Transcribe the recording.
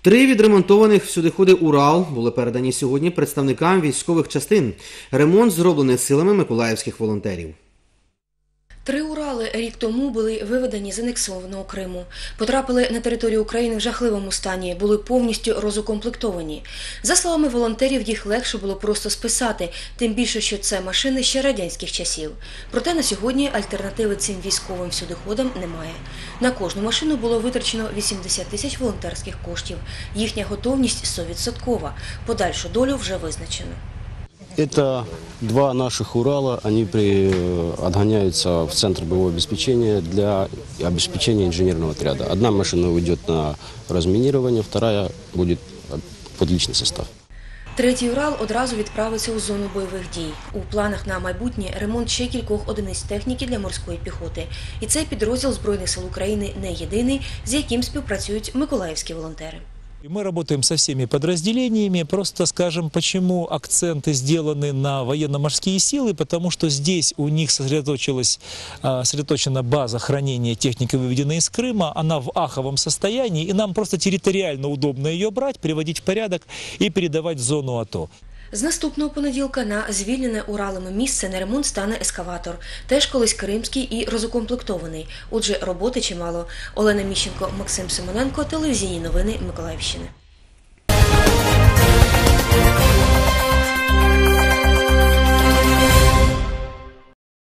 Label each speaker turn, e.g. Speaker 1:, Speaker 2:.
Speaker 1: 3 відремонтованих всюдиходи «Урал» були передані сьогодні представникам військових частин. Ремонт зроблений силами миколаївських волонтерів.
Speaker 2: 3 «Урали» рік тому були виведені з анексованого Криму. Потрапили на територію України в жахливому стані, були повністю розукомплектовані. За словами волонтерів, їх легше було просто списати, тим більше, що це машини ще радянських часів. Проте на сьогодні альтернативи цим військовим всюдиходам немає. На кожну машину було витрачено 80 тисяч волонтерських коштів. Їхня готовність 100%. Подальшу долю вже визначено.
Speaker 3: Это 2 наших «Урала», они отгоняются в Центр боевого обеспечения для обеспечения инженерного отряда. Одна машина уйдет на разминирование, вторая будет под личный состав.
Speaker 2: 3-й «Урал» одразу відправиться у зону бойових дій. У планах на майбутнє ремонт ще кількох одиниць техніки для морської піхоти. І цей підрозділ Збройних сил України не єдиний, з яким співпрацюють миколаївські волонтери.
Speaker 4: Мы работаем со всеми подразделениями, просто скажем, почему акценты сделаны на военно-морские силы, потому что здесь у них сосредоточена база хранения техники, выведенной из Крыма, она в аховом состоянии, и нам просто территориально удобно ее брать, приводить в порядок и передавать в зону АТО.
Speaker 2: З наступного понеділка на звільнене «Уралами» місце на ремонт стане ескаватор. Теж колись кримський і розукомплектований. Отже, роботи чимало. Олена Міщенко, Максим Симоненко, телевізійні новини Миколаївщини.